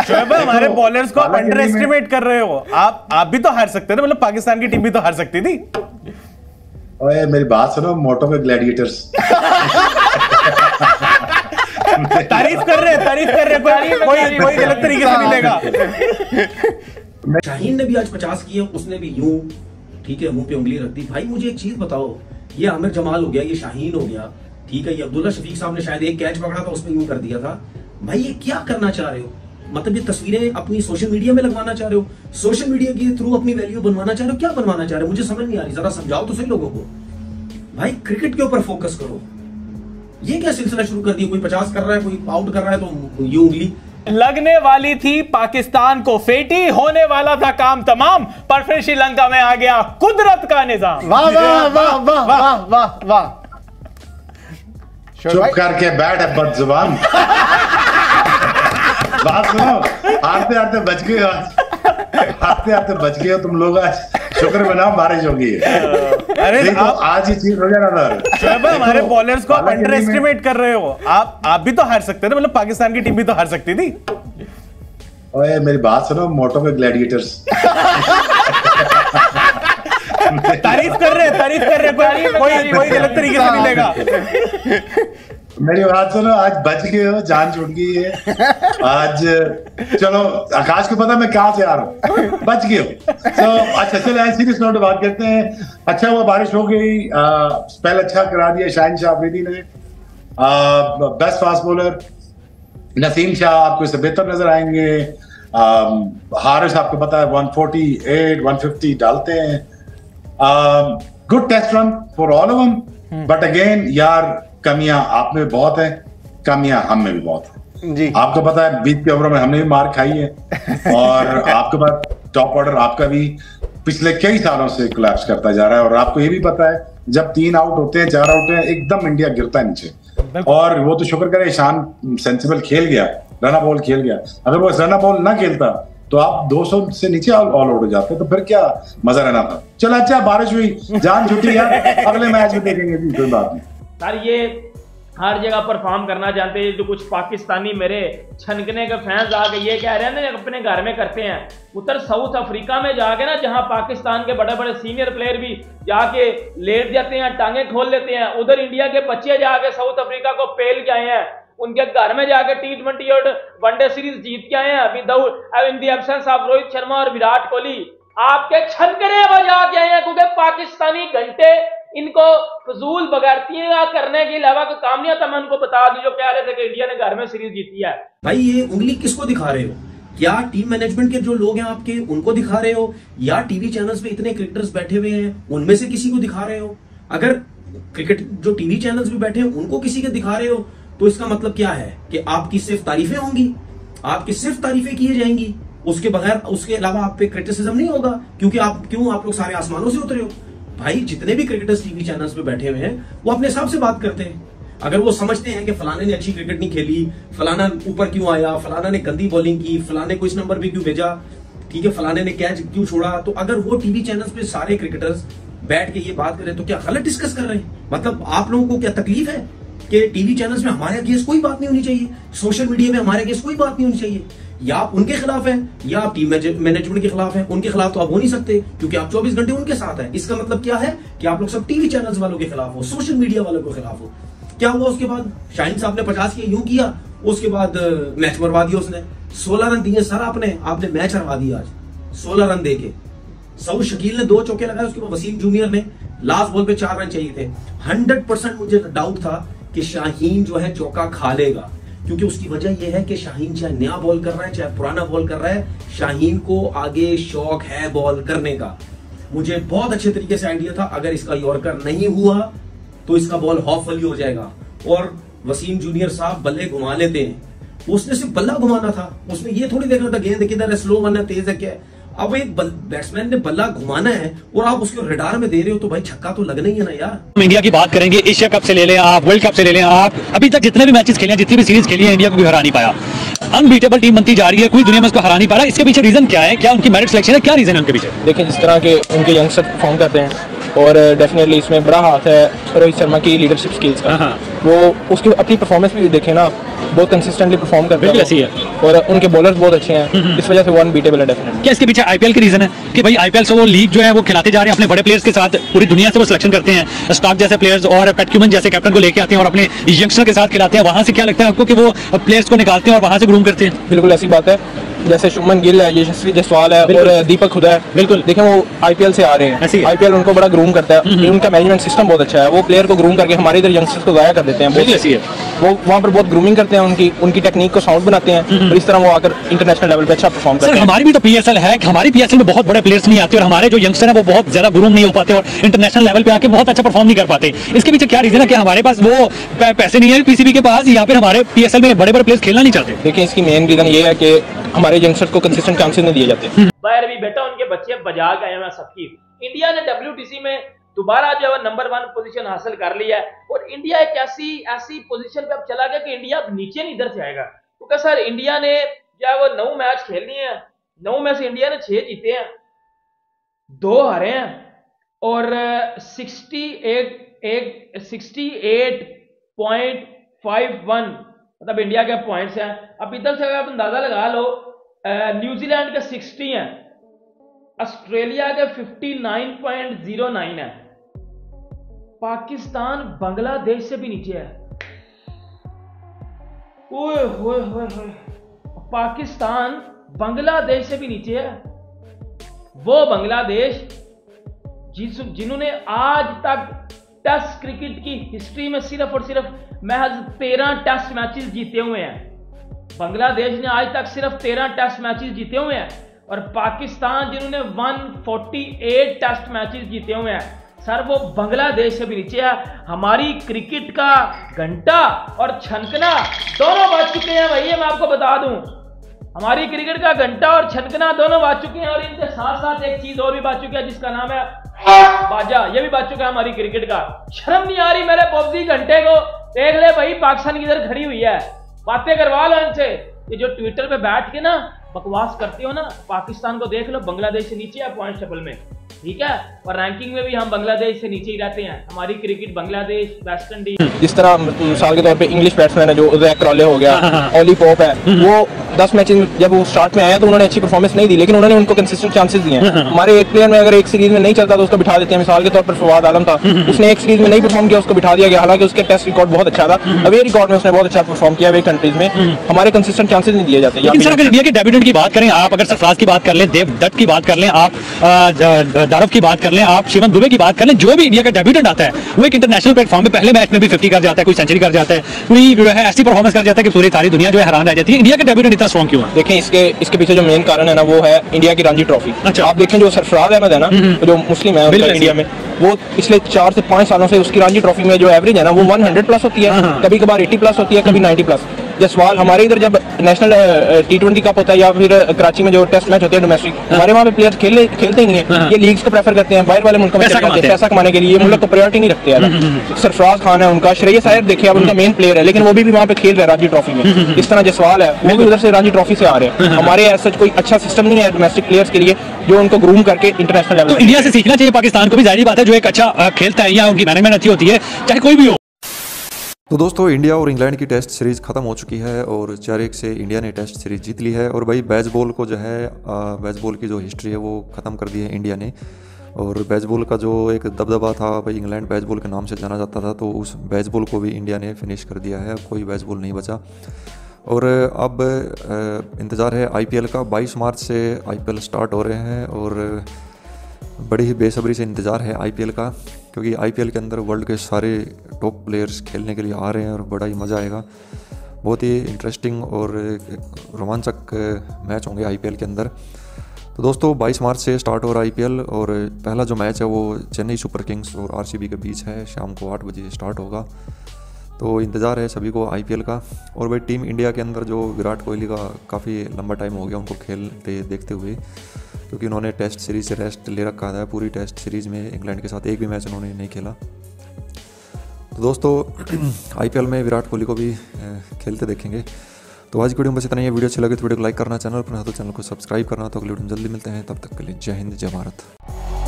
शोएब भाई, हमारे बॉलर्स को आप अंडर एस्टिमेट कर रहे हो। आप भी तो हार सकते थे, मतलब पाकिस्तान की टीम भी तो हार सकती थी। ओए मेरी बात सुनो, मोटो के ग्लैडिएटर्स। तारीफ कर रहे कोई गलत तरीके से नहीं लेगा। शाहीन ने भी आज 50 किए, उसने भी यूं ठीक है मुंह पे उंगली रख दी। भाई मुझे एक चीज बताओ, ये आमिर जमाल हो गया, ये शाहीन हो गया, ठीक है, ये अब्दुल्ला शफीक साहब ने शायद एक कैच पकड़ा था उसमें यूं कर दिया था। भाई ये क्या करना चाह रहे हो? मतलब ये तस्वीरें अपनी सोशल मीडिया में लगवाना चाह रहे हो, सोशल मीडिया के थ्रू अपनी वैल्यू बनवाना चाह रहे हो, क्या बनवाना चाह रहे हो? मुझे समझ नहीं आ रही, जरा समझाओ तो सही लोगों को। भाई क्रिकेट के ऊपर फोकस करो। ये क्या सिलसिला शुरू कर दिया? कोई 50 कर रहा है, कोई आउट कर रहा है तो ये उंगली लगने वाली थी पाकिस्तान को फेटी, होने वाला था काम तमाम, पर फिर श्रीलंका में आ गया कुदरत का निजाम। वाह वाह वाह वाह वाह वाह वाह। चुप करके बैठ है बदजुबान। बात सुनो, हारते हारते बच गए आज, हारते हारते बच गए तुम लोग आज। शुक्र मनाओ बारिश होगी। अरे देखो आज ही चीज हो जाना था। शोएब भाई, हमारे बॉलर्स को आप अंडर एस्टिमेट कर रहे हो। आप भी तो हार सकते थे, मतलब पाकिस्तान की टीम भी तो हार सकती थी। ओए मेरी बात सुनो, मोटो के ग्लैडिएटर्स। तारीफ कर रहे कोई गलत तरीके से नहीं लेगा। मेरी बात सुनो, आज बच गए हो, जान छूट गई है आज। चलो आकाश को पता मैं कहां से आ रहा हूँ, बच गए हो। अच्छा चलो सीरियस नोट बात करते हैं। अच्छा हुआ बारिश हो गई, स्पेल अच्छा करा दिया शाहीन शाह अफरीदी ने। Best fast bowler Naseem Shah आपको इससे बेहतर नजर आएंगे। हारिस आपको पता है 148 150 डालते हैं। Good test run for all of them, but again यार कमियां आप में बहुत है, कमियां हम में भी बहुत है जी। आपको पता है 20 के ओवरों में हमने भी मार खाई है, और आपके पास टॉप ऑर्डर आपका भी पिछले कई सालों से कोलैप्स करता जा रहा है। और आपको ये भी पता है जब 3 आउट होते हैं 4 आउट हैं एकदम इंडिया गिरता है नीचे। और वो तो शुक्र करे ईशान सेंसिबल खेल गया, रन बॉल खेल गया। अगर वो रन बॉल ना खेलता तो आप 200 से नीचे ऑल आउट हो जाते, तो फिर क्या मजा रहना था। चलो अच्छा बारिश हुई, जान छुट्टी यार, अगले मैच में देखेंगे, कोई बात नहीं। सर ये हर जगह परफॉर्म करना चाहते हैं, जो कुछ पाकिस्तानी मेरे छनकने के फैंस आके ये कह रहे हैं ना अपने घर में करते हैं, उधर साउथ अफ्रीका में जाके ना जहां पाकिस्तान के बड़े बड़े सीनियर प्लेयर भी जाके लेट जाते हैं, टांगे खोल लेते हैं, उधर इंडिया के बच्चे जाके साउथ अफ्रीका को पेल के आए हैं, उनके घर में जाके T20 और वनडे सीरीज जीत के आए हैं। अभी in the absence of Rohit Sharma और विराट कोहली आपके छनकने बजा के आए हैं, क्योंकि पाकिस्तानी घंटे इनको फजूल बगैरतियां करने के अलावा कोई काम नहीं आता। मैं उनको बता दूं जो कह रहे थे कि इंडिया ने घर में सीरीज जीती है। भाई ये उंगली किसको दिखा रहे हो? क्या टीम मैनेजमेंट के जो लोग हैं आपके उनको दिखा रहे हो, या टीवी चैनल्स पे इतने क्रिकेटर्स बैठे हुए हैं उनमें से किसी को दिखा रहे हो? अगर क्रिकेट जो टीवी चैनल्स पे बैठे हैं उनको किसी को दिखा रहे हो तो इसका मतलब क्या है कि आपकी सिर्फ तारीफें होंगी, आपकी सिर्फ तारीफें की जाएंगी, उसके बगैर उसके अलावा आप पे क्रिटिसिज्म नहीं होगा, क्योंकि आप लोग सारे आसमानों से उतरे हो। भाई जितने भी क्रिकेटर्स टीवी चैनल्स पे बैठे हुए हैं वो अपने हिसाब से बात करते हैं। अगर वो समझते हैं कि फलाने ने अच्छी क्रिकेट नहीं खेली, फलाना ऊपर क्यों आया, फलाना ने गंदी बॉलिंग की, फलाने को इस नंबर पे क्यों भेजा, ठीक है, फलाने ने कैच क्यों छोड़ा, तो अगर वो टीवी चैनल्स पे सारे क्रिकेटर्स बैठ के ये बात करें तो क्या गलत डिस्कस कर रहे हैं? मतलब आप लोगों को क्या तकलीफ है कि टीवी चैनल्स में हमारे अगेंस्ट कोई बात नहीं होनी चाहिए, सोशल मीडिया में हमारे अगेंस्ट कोई बात नहीं होनी चाहिए? या आप उनके खिलाफ हैं या आप टीम मैनेजमेंट के खिलाफ हैं। उनके खिलाफ तो आप हो नहीं सकते क्योंकि आप 24 घंटे उनके साथ हैं। इसका मतलब क्या है कि आप लोग सब टीवी चैनल्स वालों के खिलाफ हो, सोशल मीडिया वालों के खिलाफ हो। क्या हुआ उसके बाद? शाहीन साहब ने 50 किया, यूं किया, उसके बाद मैच मरवा दिया उसने। 16 रन दिए सर आपने मैच हरवा दिया आज 16 रन देके। सऊद शकील ने 2 चौके लगाए, उसके बाद वसीम जूनियर ने लास्ट बॉल पे 4 रन चाहिए थे। 100% मुझे डाउट था कि शाहीन जो है चौका खा लेगा, क्योंकि उसकी वजह यह है कि शाहीन चाहे नया बॉल कर रहा है चाहे पुराना बॉल कर रहा है, शाहीन को आगे शौक है बॉल करने का। मुझे बहुत अच्छे तरीके से आइडिया था अगर इसका यॉर्कर नहीं हुआ तो इसका बॉल ऑफ वाली हो जाएगा और वसीम जूनियर साहब बल्ले घुमा लेते हैं। उसने सिर्फ बल्ला घुमाना था, उसने ये थोड़ी देखना था गेंद किधर है, स्लो वन है, तेज है, क्या है। अब एक बैट्समैन ने बल्ला घुमाना है और आप उसको रडार में दे रहे हो तो भाई छक्का तो लगना ही है ना यार। हम इंडिया की बात करेंगे, एशिया कप से ले लें आप, वर्ल्ड कप से ले लें आप, अभी तक जितने भी मैचेस खेले हैं, जितनी भी सीरीज खेली है, इंडिया को भी हरा नहीं पाया। अनबीटेबल टीम बनती जा रही है, कोई दुनिया में उसको हरा नहीं पा रहा। इसके पीछे रीजन क्या है? क्या उनकी मेरिट सिलेक्शन है? क्या रीजन है उनके पीछे? देखिए जिस तरह के उनके यंगस्टर परफॉर्म करते हैं और डेफिनेटली इसमें बड़ा हाथ है रोहित शर्मा की लीडरशिप स्किल्स का। वो उसकी अपनी परफॉर्मेंस भी देखें ना, बहुत कंसिस्टेंटली परफॉर्म करते हैं और उनके बॉलर्स बहुत अच्छे हैं, इस वजह से वो अनबीटेबल है डेफिनेटली। क्या इसके पीछे आईपीएल की रीजन है कि भाई आईपीएल से वो लीग जो है वो खिलाते जा रहे हैं अपने बड़े प्लेयर्स के साथ, पूरी दुनिया से वो सिलेक्शन करते हैं, स्टार्क जैसे प्लेयर्स और पैट क्यूमन जैसे कैप्टन को लेके आते हैं और अपने यंगस्टर के साथ खिलाते हैं, वहां से क्या लगता है आपको कि वो प्लेयर्स को निकालते हैं और वहां से ग्रूम करते हैं? बिल्कुल ऐसी बात है, जैसे शुभमन गिल है, यशस्वी जायसवाल है और दीपक हुडा है, बिल्कुल देखें वो आईपीएल से आ रहे हैं, आईपीएल उनको बड़ा ग्रूम करता है, उनका मैनेजमेंट सिस्टम बहुत अच्छा है, वो प्लेयर को ग्रूम करके हमारे इधर यंगस्टर्स को गाया कर देते हैं, बहुत ऐसी है वो वहाँ पर बहुत ग्रूमिंग करते हैं, उनकी टेक्निक को साउंड बनाते हैं और इस तरह वो आकर इंटरनेशनल लेवल पे अच्छा परफॉर्म करते हैं। हमारी भी तो पीएसएल है, हमारी पीएसएल में बहुत बड़े प्लेयर्स नहीं आते और हमारे जो यंगस्टर हैं वो बहुत ज्यादा ग्रूम नहीं हो पाते और इंटरनेशनल लेवल पे आके बहुत अच्छा परफॉर्म नहीं कर पाते। इसके पीछे क्या रीजन है कि हमारे पास वो पैसे नहीं है पीसीबी के पास, या फिर हमारे पीएसएल में बड़े बड़े प्लेयर्स खेलना नहीं चाहते? देखिए इसकी मेन रीजन ये है कि हमारे यंगस्टर्स को कंसिस्टेंट चांसेस नहीं दिए जाते। बाहर भी बेटा उनके बच्चे बजा के आए हैं सबकी। इंडिया ने WTC में दोबारा जो है नंबर 1 पोजीशन हासिल कर लिया है और इंडिया एक ऐसी पोजीशन पे अब चला गया कि इंडिया अब नीचे नहीं इधर से आएगा, क्योंकि सर इंडिया ने जो है वो 9 मैच खेल लिए हैं, 9 में से इंडिया ने 6 जीते हैं, 2 हारे हैं और 68.51 मतलब इंडिया के पॉइंट्स हैं। अब इधर से अगर आप अंदाजा लगा लो, न्यूजीलैंड के 60 हैं, ऑस्ट्रेलिया के 59.09 है, पाकिस्तान बांग्लादेश से भी नीचे है। ओए होए होए होए, पाकिस्तान बांग्लादेश से भी नीचे है। वो बांग्लादेश जिन्होंने आज तक टेस्ट क्रिकेट की हिस्ट्री में सिर्फ और सिर्फ महज 13 टेस्ट मैचेस जीते हुए हैं। बांग्लादेश ने आज तक सिर्फ 13 टेस्ट मैचेस जीते हुए हैं और पाकिस्तान जिन्होंने 148 टेस्ट मैचेस जीते हुए हैं, सर वो बांग्लादेश से भी नीचे है। हमारी क्रिकेट का घंटा और छनकना दोनों बज चुके हैं भैया, मैं आपको बता दूं, हमारी क्रिकेट का घंटा और छनकना दोनों बज चुके हैं और इनके साथ साथ एक चीज और भी बज चुकी है जिसका नाम है बाजा, ये भी बज चुका है हमारी क्रिकेट का। शर्म नहीं आ रही मेरे पबजी घंटे को? देख ले भाई, पाकिस्तान किधर खड़ी हुई है, बातें करवा लो इनसे। ये जो ट्विटर पे बैठ के ना बकवास करते हो ना, पाकिस्तान को देख लो, बांग्लादेश से नीचे है पॉइंट टेबल में, ठीक है, और रैंकिंग में भी हम बांग्लादेश से नीचे ही रहते हैं। हमारी क्रिकेट बांग्लादेश, वेस्ट इंडीज, जिस तरह मिसाल के तौर पे इंग्लिश बैट्समैन है जो जैक क्रॉले हो गया, ओली पॉप है, वो 10 मैचेस में जब वो स्टार्ट में आया तो उन्होंने अच्छी परफॉर्मेंस नहीं दी, लेकिन उन्होंने उनको कंसिस्टेंट चांसेस दिए हैं। हमारे एक प्लेयर में अगर एक सीरीज में नहीं चलता तो उसको बिठा देते हैं। मिसाल के तौर पर फवाद आलम था, उसने एक सीरीज में नहीं परफॉर्म किया, उसको बिठा दिया गया, हालांकि उसके टेस्ट रिकॉर्ड बहुत अच्छा था, अवे रिकॉर्ड में उसने बहुत अच्छा परफॉर्म किया। वे कंट्रीज में हमारे कंसिस्टेंट चांसेस नहीं दिए जाते। लेकिन सर अगर इंडिया के डेब्यूटेंट की बात करें, आप अगर सरफराज की बात कर लें, देव दत्त की बात कर लें, आप दारव की बात कर लें, आप शिवम दुबे की बात कर लें, जो भी इंडिया का डेब्यूटेंट आता है वो एक इंटरनेशनल प्लेटफॉर्म पे पहले मैच में भी 50 कर जाता है, कोई सेंचुरी कर जाता है, कोई जो है ऐसी परफॉर्मेंस कर जाता है कि पूरी सारी दुनिया जो है हैरान रह जाती है। इंडिया का डेब्यूटेंट इतना स्ट्रॉन्ग क्यों है? देखें इसके पीछे जो मेन कारण है ना वो है इंडिया की रणजी ट्रॉफी। अच्छा, आप देखें जो सरफराज अहमद है ना, जो मुस्लिम है इंडिया में, वो पिछले 4 से 5 सालों से उसकी रणजी ट्रॉफी में जो एवरेज है ना वो 100 प्लस होती है, कभी कभार 80 प्लस होती है, कभी 90 प्लस। जायसवाल हमारे इधर जब नेशनल T20 कप होता है या फिर कराची में जो टेस्ट मैच होते हैं डोमेस्टिक, हमारे वहाँ पे प्लेयर्स खेलते ही नहीं है, ये लीग्स को प्रेफर करते हैं, बाहर वाले मुल्कों में पैसा कमाने के लिए, मुल्क को प्रायोरिटी नहीं रखते हैं। सरफराज खान है उनका, श्रेयस अय्यर देखिए अब उनका मेन प्लेयर है, लेकिन वो भी वहाँ पे खेल रहे हैं रणजी ट्रॉफी में। इस तरह जायसवाल है वो भी उधर से रणजी ट्रॉफी से आ रहे हैं। हमारे ऐसा कोई अच्छा सिस्टम नहीं है डोमेस्टिक प्लेयर्स के लिए जो उनको ग्रूम करके इंटरनेशनल लेवल। तो इंडिया से सीखना चाहिए पाकिस्तान को भी, जाहिर बात है, जो एक अच्छा खेलता है या उनकी मैनेजमेंट अच्छी होती है, चाहे कोई भी हो। तो दोस्तों इंडिया और इंग्लैंड की टेस्ट सीरीज़ ख़त्म हो चुकी है और 4-1 से इंडिया ने टेस्ट सीरीज़ जीत ली है। और भाई बेसबॉल को जो है बेसबॉल की जो हिस्ट्री है वो ख़त्म कर दी है इंडिया ने। और बेसबॉल का जो एक दबदबा था भाई, इंग्लैंड बेसबॉल के नाम से जाना जाता था, तो उस बेसबॉल को भी इंडिया ने फिनिश कर दिया है। अब कोई बेसबॉल नहीं बचा। और अब इंतज़ार है IPL का। 22 मार्च से IPL स्टार्ट हो रहे हैं और बड़ी ही बेसब्री से इंतज़ार है IPL का, क्योंकि IPL के अंदर वर्ल्ड के सारे टॉप प्लेयर्स खेलने के लिए आ रहे हैं और बड़ा ही मज़ा आएगा। बहुत ही इंटरेस्टिंग और रोमांचक मैच होंगे IPL के अंदर। तो दोस्तों 22 मार्च से स्टार्ट हो रहा है IPL और पहला जो मैच है वो चेन्नई सुपर किंग्स और RCB के बीच है, शाम को 8 बजे स्टार्ट होगा। तो इंतज़ार है सभी को IPL का। और भाई टीम इंडिया के अंदर जो विराट कोहली का काफ़ी लंबा टाइम हो गया उनको खेलते देखते हुए, क्योंकि उन्होंने टेस्ट सीरीज़ से रेस्ट ले रखा था। पूरी टेस्ट सीरीज़ में इंग्लैंड के साथ एक भी मैच उन्होंने नहीं खेला। तो दोस्तों IPL में विराट कोहली को भी खेलते देखेंगे। तो आज की वीडियो में बस इतना ही। वीडियो अच्छी लगे तो वीडियो को लाइक करना, चैनल पर तो चैनल को सब्सक्राइब करना। तो अगली वीडियो में जल्दी मिलते हैं, तब तक के लिए जय हिंद जय भारत।